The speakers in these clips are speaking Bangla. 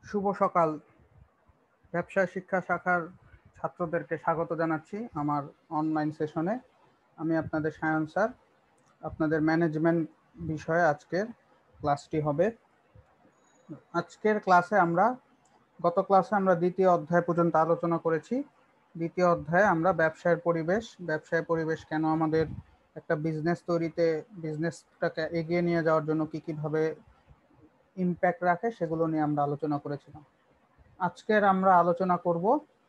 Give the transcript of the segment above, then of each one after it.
শুভ সকাল। ব্যবসা শিক্ষা শাখার ছাত্রদেরকে স্বাগত জানাচ্ছি আমার অনলাইন সেশনে। আমি আপনাদের সায়ন স্যার। আপনাদের ম্যানেজমেন্ট বিষয়ে আজকের ক্লাসটি হবে। আজকের ক্লাসে গত ক্লাসে আমরা দ্বিতীয় অধ্যায় পর্যন্ত আলোচনা করেছি। দ্বিতীয় অধ্যায়ে আমরা ব্যবসায় পরিবেশ কেন আমাদের একটা বিজনেস তৈরিতে, বিজনেসটাকে এগিয়ে নিয়ে যাওয়ার জন্য কীভাবে ইম্প্যাক্ট রাখে সেগুলো নিয়ে আমরা আলোচনা করেছিলাম। আজকের আমরা আলোচনা করব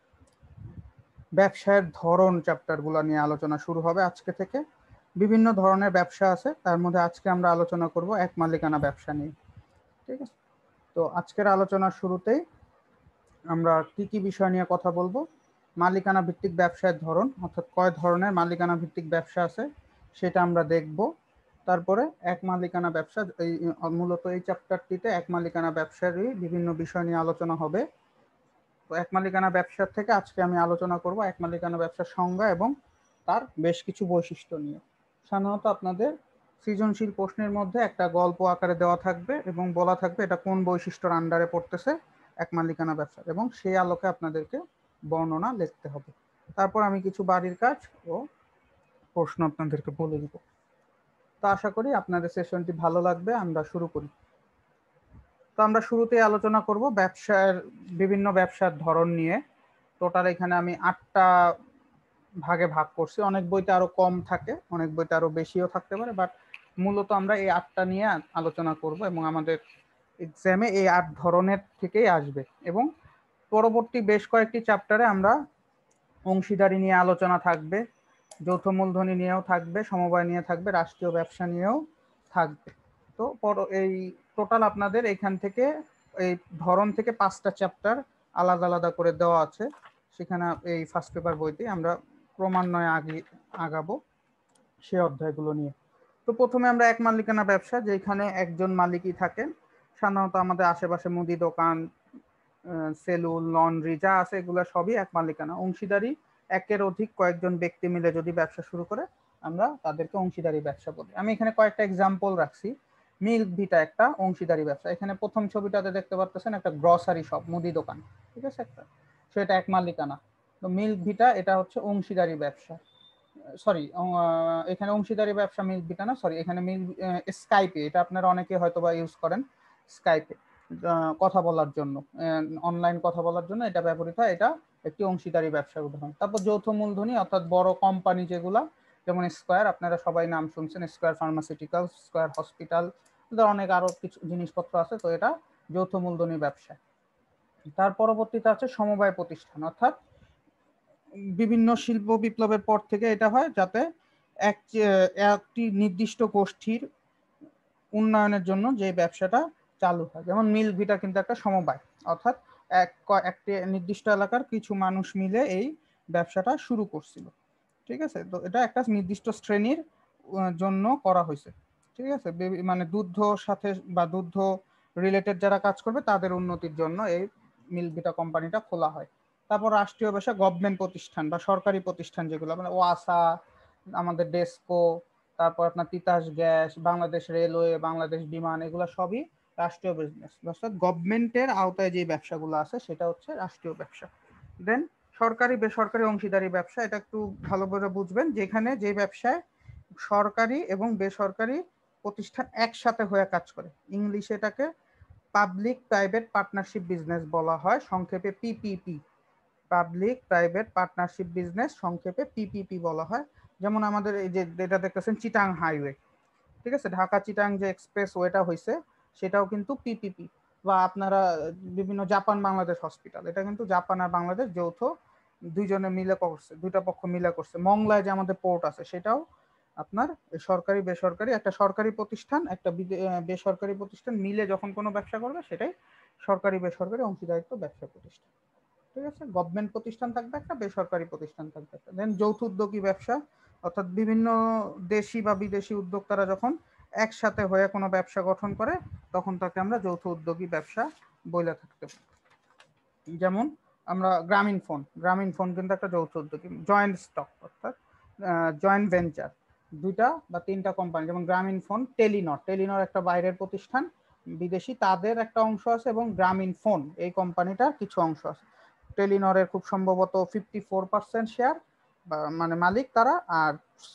ব্যবসায়ের ধরন। চ্যাপ্টারগুলো নিয়ে আলোচনা শুরু হবে আজকে থেকে। বিভিন্ন ধরনের ব্যবসা আছে, তার মধ্যে আজকে আমরা আলোচনা করব এক মালিকানা ব্যবসা নিয়ে। ঠিক আছে, তো আজকের আলোচনার শুরুতেই আমরা কি বিষয় নিয়ে কথা বলবো। মালিকানা ভিত্তিক ব্যবসায়ের ধরন, অর্থাৎ কয় ধরনের মালিকানা ভিত্তিক ব্যবসা আছে সেটা আমরা দেখব। তারপরে এক মালিকানা ব্যবসা, এই মূলত এই চ্যাপ্টারটিতে এক মালিকানা ব্যবসারই বিভিন্ন বিষয় নিয়ে আলোচনা হবে। তো এক মালিকানা ব্যবসার থেকে আজকে আমি আলোচনা করব এক মালিকানা ব্যবসার সংজ্ঞা এবং তার বেশ কিছু বৈশিষ্ট্য নিয়ে। সাধারণত আপনাদের সৃজনশীল প্রশ্নের মধ্যে একটা গল্প আকারে দেওয়া থাকবে এবং বলা থাকবে এটা কোন বৈশিষ্ট্যর আন্ডারে পড়তেছে এক মালিকানা ব্যবসা, এবং সেই আলোকে আপনাদেরকে বর্ণনা লিখতে হবে। তারপর আমি কিছু বাড়ির কাজ ও প্রশ্ন আপনাদেরকে বলে দিব। তো আশা করি আপনাদের সেশনটি ভালো লাগবে। আমরা শুরু করি। তো আমরা শুরুতেই আলোচনা করব বিভিন্ন ব্যবসার ধরন নিয়ে। টোটাল এখানে আমি 8টা ভাগে ভাগ করছি। অনেক বইতে আরো কম থাকে, অনেক বইতে আরো বেশিও থাকতে পারে, বাট মূলত আমরা এই 8টা নিয়ে আলোচনা করব এবং আমাদের এক্সামে এই 8 ধরনের থেকেই আসবে। এবং পরবর্তী বেশ কয়েকটি চ্যাপ্টারে আমরা অংশীদারি নিয়ে আলোচনা থাকবে, যৌথ মূলধনী নিয়েও থাকবে, সমবায় নিয়ে থাকবে, রাষ্ট্রীয় ব্যবসা নিয়েও থাকবে। তো এই টোটাল আপনাদের এখান থেকে এই ধরন থেকে 5টা চ্যাপ্টার আলাদা আলাদা করে দেওয়া আছে। সেখানে এই ফার্স্ট পেপার বইতে আমরা ক্রমান্বয়ে আগাবো সে অধ্যায়গুলো নিয়ে। তো প্রথমে আমরা এক মালিকানা ব্যবসা, যেখানে একজন মালিকই থাকেন। সাধারণত আমাদের আশেপাশে মুদি দোকান, সেলুন, লন্ড্রি যা আছে এগুলো সবই এক মালিকানা। অংশীদারি একের অধিক কয়েকজন ব্যক্তি মিলে যদি ব্যবসা শুরু করে আমরা তাদেরকে অংশীদারি ব্যবসা বলি। আমি এখানে কয়েকটা এক্সাম্পল রাখছি। মিল্ক ভিটা একটা অংশীদারি ব্যবসা। এখানে প্রথম ছবিটাতে দেখতে পারতেছেন একটা গ্রসারি শপ, মুদি দোকান, ঠিক আছে একটা, সেটা এক মালিকানা। তো মিল্ক ভিটা এটা হচ্ছে অংশীদারি ব্যবসা। সরি, এখানে অংশীদারি ব্যবসা মিল্ক ভিটা না, সরি, এখানে স্কাইপে, এটা আপনারা অনেকে হয়তো বা ইউজ করেন স্কাইপে কথা বলার জন্য, অনলাইন কথা বলার জন্য এটা ব্যবহৃত হয়। এটা একটি অংশীদারি ব্যবসার উদাহরণ। তারপর যৌথ মূলধনী, অর্থাৎ বড় কোম্পানি যেগুলা, যেমন স্কয়ার, আপনারা সবাই নাম শুনছেন, স্কয়ার ফার্মাসিউটিক্যাল, স্কয়ার হসপিটাল, অনেক আরো কিছু জিনিসপত্র আছে। তো এটা যৌথ মূলধনী ব্যবসা। তার পরবর্তীতে আছে সমবায় প্রতিষ্ঠান, অর্থাৎ বিভিন্ন শিল্প বিপ্লবের পর থেকে এটা হয় যাতে একটি নির্দিষ্ট গোষ্ঠীর উন্নয়নের জন্য যে ব্যবসাটা চালু হয়। যেমন মিল্ক ভিটা কিন্তু একটা সমবায়, অর্থাৎ একটি নির্দিষ্ট এলাকার কিছু মানুষ মিলে এই ব্যবসাটা শুরু করছিল। ঠিক আছে, তো এটা একটা নির্দিষ্ট শ্রেণীর জন্য করা হয়েছে। ঠিক আছে, মানে দুগ্ধ সাথে বা দুগ্ধ রিলেটেড যারা কাজ করবে তাদের উন্নতির জন্য এই মিল্ক ভিটা কোম্পানিটা খোলা হয়। তারপর রাষ্ট্রীয় ব্যবসা, গভর্নমেন্ট প্রতিষ্ঠান বা সরকারি প্রতিষ্ঠান যেগুলো, মানে ওয়াসা, আমাদের ডেস্কো, তারপর আপনার তিতাস গ্যাস, বাংলাদেশ রেলওয়ে, বাংলাদেশ বিমান, এগুলো সবই রাষ্ট্রীয় বিজনেস, অর্থাৎ গভর্নমেন্টের আওতায় যে ব্যবসাগুলো আছে সেটা হচ্ছে রাষ্ট্রীয় ব্যবসা। দেন সরকারি বেসরকারি অংশীদারি ব্যবসা, এটা একটু ভালো করে বুঝবেন, যেখানে যে ব্যবসায় সরকারি এবং বেসরকারি প্রতিষ্ঠান একসাথে হয়ে কাজ করে। ইংলিশে এটাকে পাবলিক প্রাইভেট পার্টনারশিপ বিজনেস বলা হয়, সংক্ষেপে PPP. Public private partnership business, সংক্ষেপে পিপিপি বলা হয়। যেমন আমাদের এই যে যেটা দেখতেছেন চিটাং হাইওয়ে, ঠিক আছে, ঢাকা চিটাং যে এক্সপ্রেস ওয়েটা হয়েছে সেটাও কিন্তু পিপিপি। বা আপনারা বিভিন্ন জাপান বাংলাদেশ হসপিটাল, এটা কিন্তু জাপান আর বাংলাদেশ যৌথ দুইজনে মিলে করছে, দুইটা পক্ষ মিলে করছে। মংলায় যে আমাদের পোর্ট আছে সেটাও আপনার সরকারি বেসরকারি, একটা সরকারি প্রতিষ্ঠান একটা বেসরকারি প্রতিষ্ঠান মিলে যখন কোনো ব্যবসা করবে সেটাই সরকারি বেসরকারি অংশীদারিত্ব ব্যবসা প্রতিষ্ঠান। ঠিক আছে, গভর্নমেন্ট প্রতিষ্ঠান থাকবে একটা, বেসরকারি প্রতিষ্ঠান থাকবে একটা। দেন যৌথ উদ্যোগী ব্যবসা, অর্থাৎ বিভিন্ন দেশি বা বিদেশি উদ্যোক্তারা যখন একসাথে হয়ে কোনো ব্যবসা গঠন করে তখন তাকে আমরা যৌথ উদ্যোগী ব্যবসা বলে থাকতে পারি। যেমন আমরা গ্রামীণ ফোন কিন্তু একটা যৌথ উদ্যোগী। জয়েন্ট স্টক, অর্থাৎ জয়েন্ট ভেঞ্চার, দুইটা বা তিনটা কোম্পানি, যেমন গ্রামীণ ফোন, টেলিনর একটা বাইরের প্রতিষ্ঠান, বিদেশি, তাদের একটা অংশ আছে এবং গ্রামীণ ফোন এই কোম্পানিটার কিছু অংশ আছে। টেলিনরের খুব সম্ভবত 54% শেয়ার মানে মালিক তারা, আর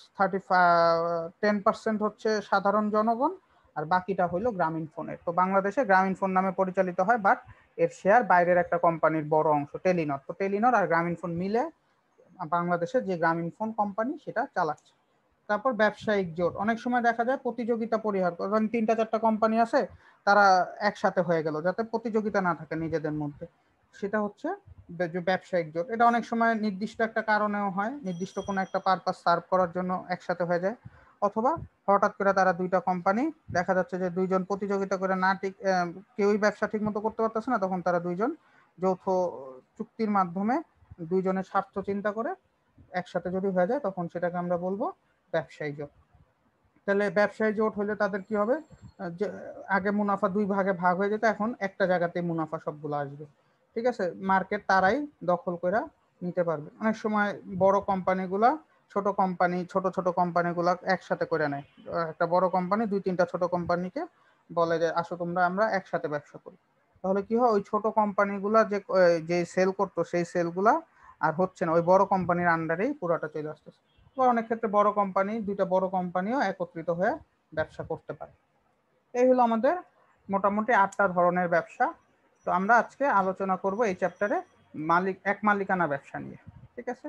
10% হচ্ছে সাধারণ জনগণ, আর বাকিটা হইলো গ্রামীণ ফোনের। তো বাংলাদেশে গ্রামীণ ফোন নামে পরিচালিত হয়, বাট এর শেয়ার বাইরের একটা কোম্পানির বড় অংশ টেলিনর। তো টেলিনর আর গ্রামীণ ফোন মিলে বাংলাদেশের যে গ্রামীণ ফোন কোম্পানি সেটা চালাচ্ছে। তারপর ব্যবসায়িক জোট, অনেক সময় দেখা যায় প্রতিযোগিতা পরিহার, কারণ 3-4টা কোম্পানি আছে তারা একসাথে হয়ে গেল যাতে প্রতিযোগিতা না থাকে নিজেদের মধ্যে, সেটা হচ্ছে ব্যবসায়িক জোট। এটা অনেক সময় নির্দিষ্ট একটা কারণেও হয়, নির্দিষ্ট কোনো একটা পারপাস সার্ভ করার জন্য একসাথে হয়ে যায়, অথবা হঠাৎ করে তারা দুইটা কোম্পানি দেখা যাচ্ছে যে দুইজন প্রতিযোগিতা করে না ঠিক কেউই ব্যবসা ঠিক মতো করতে পারতেছে না, তখন তারা দুইজন যৌথ চুক্তির মাধ্যমে দুইজনের স্বার্থ চিন্তা করে একসাথে যদি হয়ে যায় তখন সেটাকে আমরা বলবো ব্যবসায়ী জোট। তাহলে ব্যবসায়ী জোট হলে তাদের কি হবে, যে আগে মুনাফা দুই ভাগে ভাগ হয়ে যেত, এখন একটা জায়গাতে মুনাফা সবগুলো আসবে। ঠিক আছে, মার্কেট তারাই দখল করে নিতে পারবে। অনেক সময় বড় কোম্পানিগুলা ছোট কোম্পানি, ছোট ছোট কোম্পানিগুলা একসাথে করে নেয়। একটা বড় কোম্পানি 2-3টা ছোট কোম্পানিকে বলে যে আসো তোমরা আমরা একসাথে ব্যবসা করি। তাহলে কি হয়, ওই ছোট কোম্পানিগুলা যে যে সেল করতো সেই সেলগুলা আর হচ্ছে না, ওই বড় কোম্পানির আন্ডারেই পুরোটা চলে আসতেছে। বা অনেক ক্ষেত্রে বড় কোম্পানি, দুইটা বড় কোম্পানিও একত্রিত হয়ে ব্যবসা করতে পারে। এই হলো আমাদের মোটামুটি 8টা ধরনের ব্যবসা। তো আমরা আজকে আলোচনা করব এই চ্যাপ্টারে এক মালিকানা ব্যবসা নিয়ে। ঠিক আছে,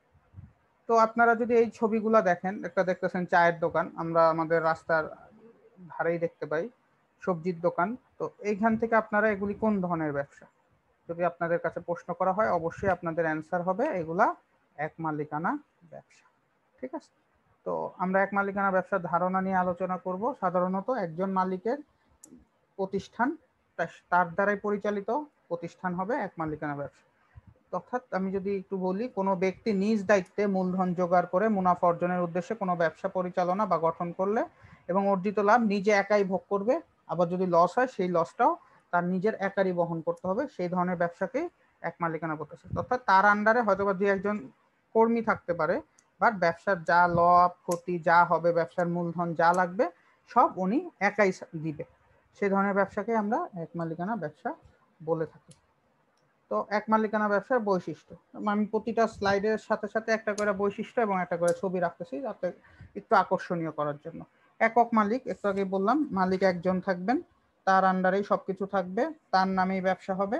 তো আপনারা যদি এই ছবিগুলো দেখেন, একটা দেখতেছেন চায়ের দোকান, আমরা আমাদের রাস্তার ধারেই দেখতে পাই, সবজির দোকান। তো এইখান থেকে আপনারা এগুলি কোন ধরনের ব্যবসা, যদি আপনাদের কাছে প্রশ্ন করা হয় অবশ্যই আপনাদের অ্যান্সার হবে এগুলা এক মালিকানা ব্যবসা। ঠিক আছে, তো আমরা এক মালিকানা ব্যবসার ধারণা নিয়ে আলোচনা করব। সাধারণত একজন মালিকের প্রতিষ্ঠান, তার দ্বারাই পরিচালিত প্রতিষ্ঠান হবে এক মালিকানা ব্যবসা। অর্থাৎ আমি যদি একটু বলি, কোনো ব্যক্তি নিজ দায়িত্বে মূলধন জোগাড় করে মুনাফা অর্জনের উদ্দেশ্যে কোনো ব্যবসা পরিচালনা বা গঠন করলে এবং অর্জিত লাভ নিজে একাই ভোগ করবে, আবার যদি লস হয় সেই লসটাও তার নিজের একারই বহন করতে হবে, সেই ধরনের ব্যবসাকেই এক মালিকানা প্রতিষ্ঠান। অর্থাৎ তার আন্ডারে হয়তোবা দুই একজন কর্মী থাকতে পারে, বাট ব্যবসার যা লাভ ক্ষতি যা হবে, ব্যবসার মূলধন যা লাগবে সব উনি একাই দিবে, সেই ধরনের ব্যবসাকে আমরা এক মালিকানা ব্যবসা বলে থাকি। তো এক মালিকানা ব্যবসার বৈশিষ্ট্য, আমি প্রতিটা স্লাইডের সাথে সাথে একটা করে বৈশিষ্ট্য এবং একটা করে ছবি রাখতেছি যাতে একটু আকর্ষণীয় করার জন্য। একক মালিক, একটু আগে বললাম মালিক একজন থাকবেন, তার আন্ডারেই সবকিছু থাকবে, তার নামেই ব্যবসা হবে।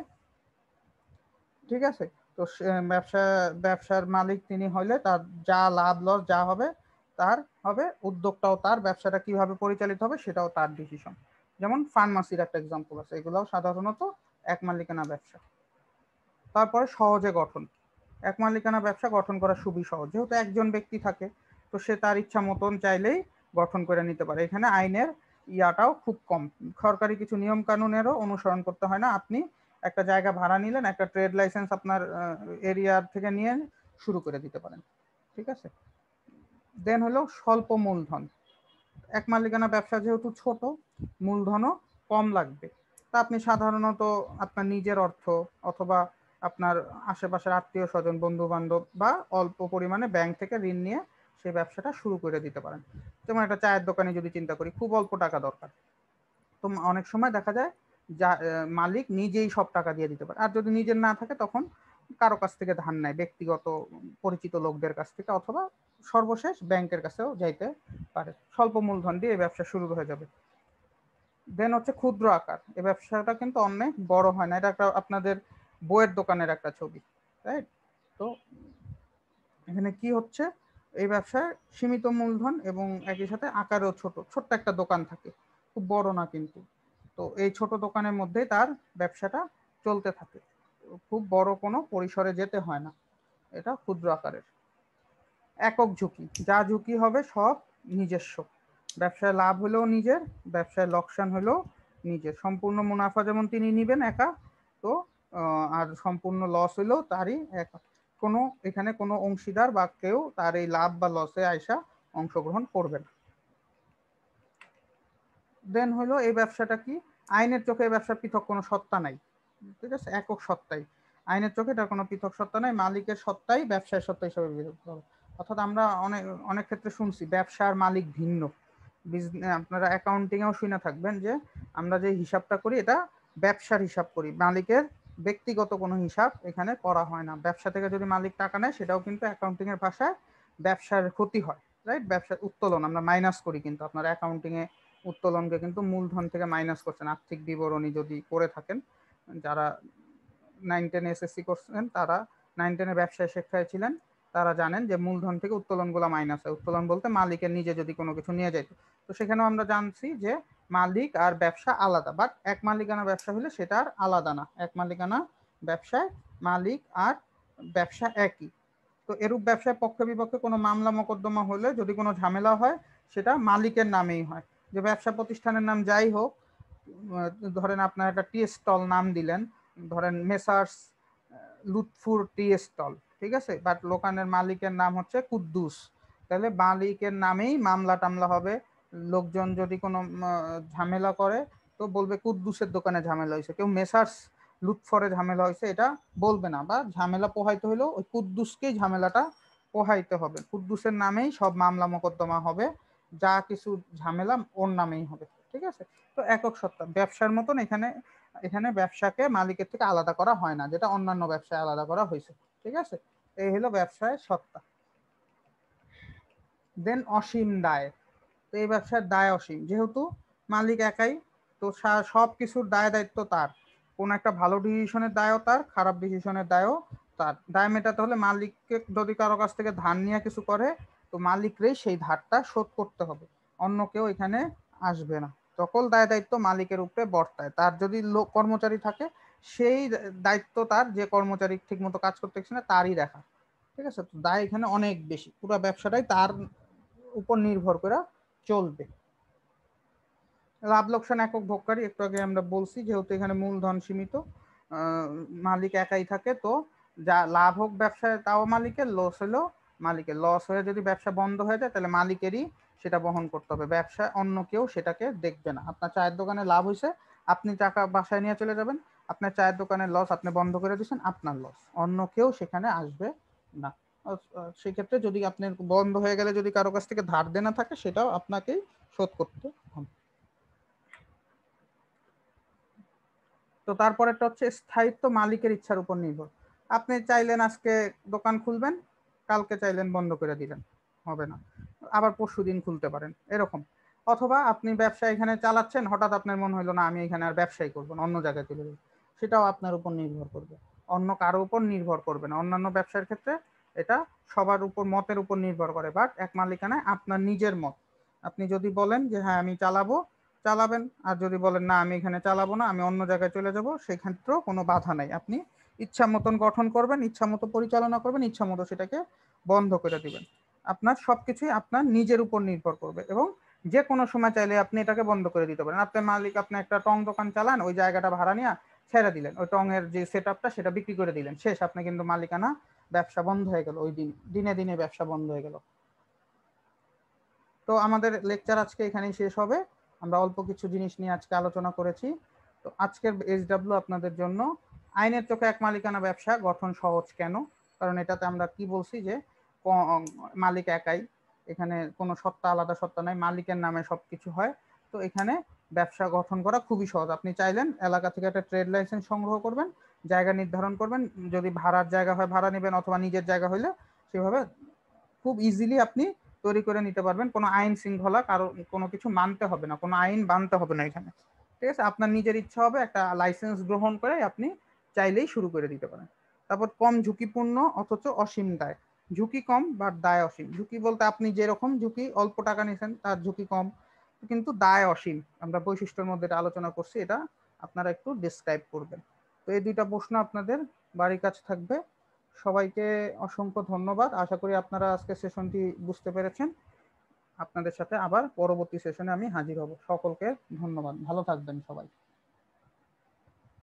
ঠিক আছে, তো ব্যবসার মালিক তিনি হইলে তার যা লাভ লস যা হবে তার হবে, উদ্যোগটাও তার, ব্যবসাটা কিভাবে পরিচালিত হবে সেটাও তার ডিসিশন। যেমন ফার্মাসির একটা এক্সাম্পল আছে, এগুলাও সাধারণত এক মালিকানা ব্যবসা। তারপরে সহজে গঠন, এক মালিকানা ব্যবসা গঠন করা খুবই সহজ, যেহেতু একজন ব্যক্তি থাকে তো সে তার ইচ্ছা মতন চাইলেই গঠন করে নিতে পারে। এখানে আইনের ইয়াটাও খুব কম, সরকারি কিছু নিয়ম কানুনেরও অনুসরণ করতে হয় না। আপনি একটা জায়গা ভাড়া নিলেন, একটা ট্রেড লাইসেন্স আপনার এরিয়া থেকে নিয়ে শুরু করে দিতে পারেন। ঠিক আছে, দেন হলো স্বল্প মূলধন, এক মালিকানা ব্যবসা যেহেতু ছোট, মূলধনও কম লাগবে। তা আপনি সাধারণত আপনার নিজের অর্থ অথবা আপনার আশেপাশের আত্মীয় স্বজন বন্ধু বান্ধব বা অল্প পরিমাণে ব্যাংক থেকে ঋণ নিয়ে সেই ব্যবসাটা শুরু করে দিতে পারেন। যেমন একটা চায়ের দোকানে যদি চিন্তা করি, খুব অল্প টাকা দরকার, তো অনেক সময় দেখা যায় যা মালিক নিজেই সব টাকা দিয়ে দিতে পারে। আর যদি নিজের না থাকে তখন কারো কাছ থেকে ধার নেয়, ব্যক্তিগত পরিচিত লোকদের কাছ থেকে, অথবা সর্বশেষ ব্যাংকের কাছেও যাইতে পারে। স্বল্প মূলধন দিয়ে এই ব্যবসা শুরু হয়ে যাবে। দেন হচ্ছে ক্ষুদ্র আকার, এই ব্যবসাটা কিন্তু অনেক বড় হয় না, এটা একটা আপনাদের বইয়ের দোকানের একটা ছবি, রাইট? তো এখানে কি হচ্ছে, এই ব্যবসায় সীমিত মূলধন এবং একই সাথে আকারেও ছোট্ট একটা দোকান থাকে, খুব বড় না কিন্তু। তো এই ছোট দোকানের মধ্যে তার ব্যবসাটা চলতে থাকে, খুব বড় কোনো পরিসরে যেতে হয় না, এটা ক্ষুদ্র আকারের। একক ঝুঁকি, যা ঝুঁকি হবে সব নিজস্ব, ব্যবসায় লাভ হলেও নিজের, ব্যবসায় লোকসান হলেও নিজের, সম্পূর্ণ মুনাফা যেমন তিনি নিবেন একা, তো আর সম্পূর্ণ লস হলেও তারই একা, কোনো এখানে কোনো অংশীদার বা কেউ তার এই লাভ বা লসে আয়সা অংশগ্রহণ করবে না। দেন হলো এই ব্যবসাটা কি, আইনের চোখে এই ব্যবসার পৃথক কোনো সত্তা নাই। ঠিক আছে, একক সত্তাই, আইনের চোখে এটার কোনো পৃথক সত্তা নাই, মালিকের সত্তাই ব্যবসায় সত্তা হিসেবে বিবেচিত হবে। অর্থাৎ আমরা অনেক অনেক ক্ষেত্রে শুনছি ব্যবসার মালিক ভিন্ন, আপনারা অ্যাকাউন্টিং এও শুনে থাকবেন যে আমরা যে হিসাবটা করি এটা ব্যবসার হিসাব করি, মালিকের ব্যক্তিগত কোনো হিসাব এখানে করা হয় না। ব্যবসা থেকে যদি মালিক টাকা নেয় সেটাও কিন্তু অ্যাকাউন্টিং এর ভাষায় ব্যবসার ক্ষতি হয়, রাইট? ব্যবসার উত্তোলন আমরা মাইনাস করি, কিন্তু আপনারা অ্যাকাউন্টিং এ উত্তোলনকে কিন্তু মূলধন থেকে মাইনাস করছেন। আর্থিক বিবরণী যদি করে থাকেন, যারা 9-10 এসএসসি করছেন, তারা 9-10 ব্যবসায় শিক্ষায় ছিলেন, তারা জানেন যে মূলধন থেকে উত্তোলনগুলো মাইনাস হয়। উত্তোলন বলতে মালিকের নিজে যদি কোনো কিছু নিয়ে যায়। তো সেখানেও আমরা জানছি যে মালিক আর ব্যবসা আলাদা, বাট এক মালিকানা ব্যবসা হলে সেটা আর আলাদা না। এক মালিকানা ব্যবসায় মালিক আর ব্যবসা একই। তো এরূপ ব্যবসায় পক্ষ বিপক্ষে কোনো মামলা মোকদ্দমা হলে যদি কোনো ঝামেলা হয় সেটা মালিকের নামেই হয়। যে ব্যবসা প্রতিষ্ঠানের নাম যাই হোক, ধরেন আপনার একটা টি স্টল নাম দিলেন, ধরেন মেসার্স লুৎফুর টি স্টল, ঠিক আছে, বাট দোকানের মালিকের নাম হচ্ছে কুদ্দুস, তাহলে মালিকের নামেই মামলা টামলা হবে। লোকজন যদি কোনো ঝামেলা করে তো বলবে কুদ্দুসের দোকানে ঝামেলা হয়েছে, কেউ মেসার্স লুৎফরে ঝামেলা হয়েছে এটা বলবে না। বা ঝামেলা পোহাইতে হলেও ওই কুদ্দুসকেই ঝামেলাটা পোহাইতে হবে, কুদ্দুসের নামেই সব মামলা মোকদ্দমা হবে, যা কিছু ঝামেলা ওর নামেই হবে, ঠিক আছে। তো একক সত্তা ব্যবসার মতন এখানে এখানে ব্যবসাকে মালিকের থেকে আলাদা করা হয় না, যেটা অন্যান্য ব্যবসায় আলাদা করা হয়েছে, ঠিক আছে। এই হলো ব্যবসায় সত্তা। দেন অসীম দায়। তো এই ব্যবসার দায় অসীম, যেহেতু মালিক একাই, তো সব কিছুর দায় দায়িত্ব তার। কোন একটা ভালো ডিসিশনের দায়ও তার, খারাপ ডিসিশনের দায়ও তার। দায় মেটাতে হলে মালিককে যদি কারো কাছ থেকে ধার নিয়ে কিছু করে, তো মালিকরেই সেই ধারটা শোধ করতে হবে, অন্য কেউ এখানে আসবে না। সকল দায় দায়িত্ব মালিকের উপরে বর্তায়। তার যদি লোক কর্মচারী থাকে, সেই দায়িত্ব তার, যে কর্মচারী ঠিক মতো কাজ করতেছে না তারই দেখা, ঠিক আছে। তো দায় এখানে অনেক বেশি, পুরো ব্যবসাটাই তার উপর নির্ভর করে চলবে। লাভ লোকসান একক ভোগকারী, একটু আগে আমরা বলছি, যেহেতু এখানে মূলধন সীমিত, মালিক একাই থাকে, তো যা লাভ হোক ব্যবসায় তাও মালিকের, লস হলেও মালিকের। লস হয়ে যদি ব্যবসা বন্ধ হয়ে যায় তাহলে মালিকেরই সেটা বহন করতে হবে, ব্যবসা অন্য কেউ সেটাকে দেখবে না। আপনার চায়ের দোকানে লাভ হয়েছে, আপনি টাকা বাসায় নিয়ে চলে যাবেন। আপনার চায়ের দোকানের লস আপনি বন্ধ করে দিচ্ছেন, আপনার লস, অন্য কেউ সেখানে আসবে না। সেক্ষেত্রে যদি আপনার বন্ধ হয়ে গেলে যদি কারো কাছ থেকে ধার দেনা থাকে, সেটাও আপনাকেই শোধ করতে হবে। তো তারপরেরটা হচ্ছে স্থায়িত্ব, মালিকের ইচ্ছার উপর নির্ভর। আপনি চাইলেন আজকে দোকান খুলবেন, কালকে চাইলেন বন্ধ করে দিলেন, হবে না, আবার পরশুদিন খুলতে পারেন, এরকম। অথবা আপনি ব্যবসা এখানে চালাচ্ছেন, হঠাৎ আপনার মনে হলো না আমি এখানে আর ব্যবসাই করবো না, অন্য জায়গায় চলে যাবো, সেটাও আপনার উপর নির্ভর করবে, অন্য কারো উপর নির্ভর করবে না। অন্যান্য ব্যবসার ক্ষেত্রে এটা সবার উপর মতের উপর নির্ভর করে, বাট এক মালিকানায় আপনার নিজের মত। আপনি যদি বলেন যে হ্যাঁ আমি চালাবো, চালাবেন, আর যদি বলেন না আমি এখানে চালাবো না, আমি অন্য জায়গায় চলে যাব, সেক্ষেত্রেও কোনো বাধা নাই। আপনি ইচ্ছা মতন গঠন করবেন, ইচ্ছা মতো পরিচালনা করবেন, ইচ্ছা মতো সেটাকে বন্ধ করে দিবেন। আপনার সবকিছুই আপনার নিজের উপর নির্ভর করবে, এবং যে কোনো সময় চাইলে আপনি এটাকে বন্ধ করে দিতে পারেন। আপনার মালিক, আপনি একটা টং দোকান চালান, ওই জায়গাটা ভাড়া নিয়ে ছেড়ে দিলেন, ওই টং এর যে সেট আপটা সেটা বিক্রি করে দিলেন, শেষ, আপনি কিন্তু মালিকানা ব্যবসা বন্ধ হয়ে গেল, ওই দিন দিনে দিনে ব্যবসা বন্ধ হয়ে গেল। তো আমাদের লেকচার আজকে এখানেই শেষ হবে। আমরা অল্প কিছু জিনিস নিয়ে আজকে আলোচনা করেছি। তো আজকের এইচডব্লিউ আপনাদের জন্য আইনের চোখে এক মালিকানা ব্যবসা গঠন সহজ কেন, কারণ এটাতে আমরা কি বলছি যে মালিক একাই, এখানে কোনো সত্তা আলাদা সত্তা নাই, মালিকের নামে সবকিছু হয়। তো এখানে ব্যবসা গঠন করা খুবই সহজ। আপনি চাইলেন এলাকা থেকে একটা ট্রেড লাইসেন্স সংগ্রহ করবেন, জায়গা নির্ধারণ করবেন, যদি ভাড়ার জায়গা হয় ভাড়া নেবেন, অথবা নিজের জায়গা হইলে সেভাবে খুব ইজিলি আপনি তৈরি করে নিতে পারবেন। কোনো আইন শৃঙ্খলা কারো কোনো কিছু মানতে হবে না, কোনো আইন মানতে হবে না এখানে, ঠিক আছে। আপনার নিজের ইচ্ছা হবে, একটা লাইসেন্স গ্রহণ করে আপনি চাইলেই শুরু করে দিতে পারেন। তারপর কম ঝুঁকিপূর্ণ অথচ অসীম দায়। ঝুঁকি কম বা দায় অসীম। ঝুঁকি বলতে আপনি যেরকম ঝুঁকি, অল্প টাকা নিয়েছেন তার ঝুঁকি কম, কিন্তু দায় অসীম। আমরা বৈশিষ্ট্যের মধ্যে এটা আলোচনা করছি, এটা আপনারা একটু ডিসক্রাইব করবেন। তো এই দুইটা প্রশ্ন আপনাদের বাড়ির কাছে থাকবে। সবাইকে অসংখ্য ধন্যবাদ। আশা করি আপনারা আজকে সেশনটি বুঝতে পেরেছেন। আপনাদের সাথে আবার পরবর্তী সেশনে আমি হাজির হব। সকলকে ধন্যবাদ, ভালো থাকবেন সবাই।